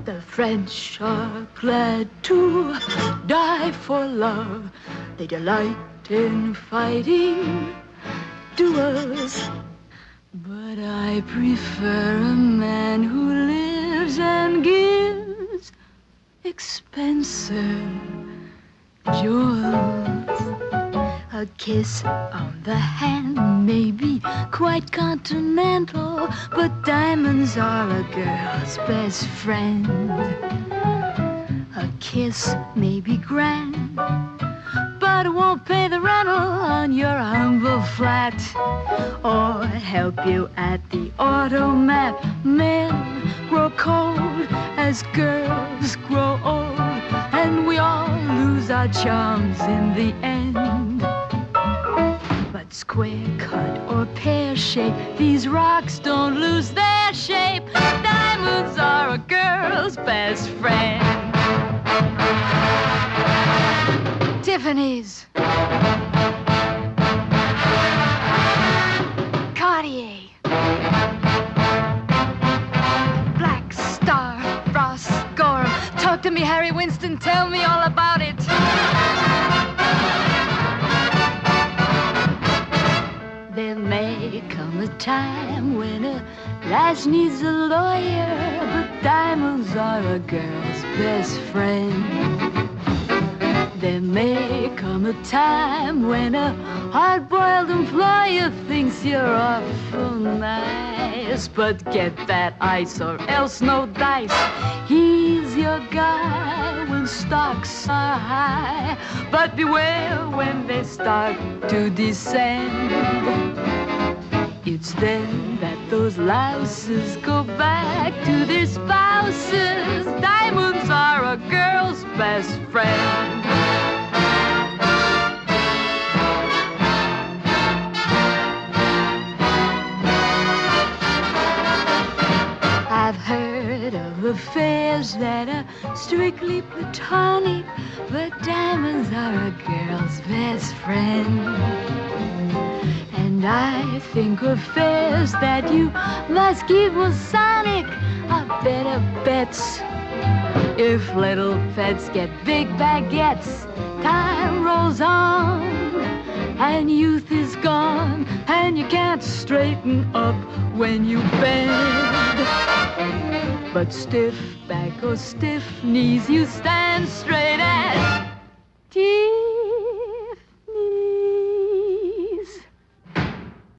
The French are glad to die for love. They delight in fighting duels. But I prefer a man who lives and gives expensive jewels. A kiss on the hand may be quite continental, but diamonds are a girl's best friend. A kiss may be grand, but it won't pay the rental on your humble flat or help you at the automat. Men grow cold as girls grow old, and we all lose our charms in the end. But square cut or pear shape, these rocks don't lose their shape. Diamonds are a girl's best friend. Tiffany's, Cartier, Black Star, Ross Gorham. Talk to me, Harry Winston, tell me all about it. There may come a time when a lass needs a lawyer, but diamonds are a girl's best friend. There may come a time when a hard-boiled employer thinks you're awful nice, but get that ice or else no dice. He's your guy when stocks are high, but beware when they start to descend. It's then that those louses go back to their spouses. Diamonds are a girl's best friend. I've heard of affairs that are strictly platonic, but diamonds are a girl's best friend. And I think affairs that you must keep Masonic are better bets. If little pets get big baguettes, time rolls on, and youth is gone, and you can't straighten up when you bend. But stiff back or stiff knees, you stand straight as teeth.